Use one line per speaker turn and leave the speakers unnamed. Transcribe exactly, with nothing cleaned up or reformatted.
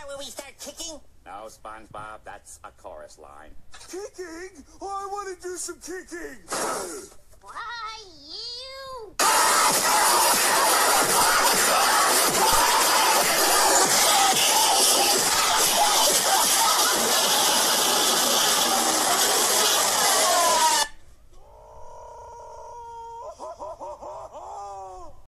where we start kicking?
No, SpongeBob, that's a chorus line.
Kicking? Oh, I want to do some kicking.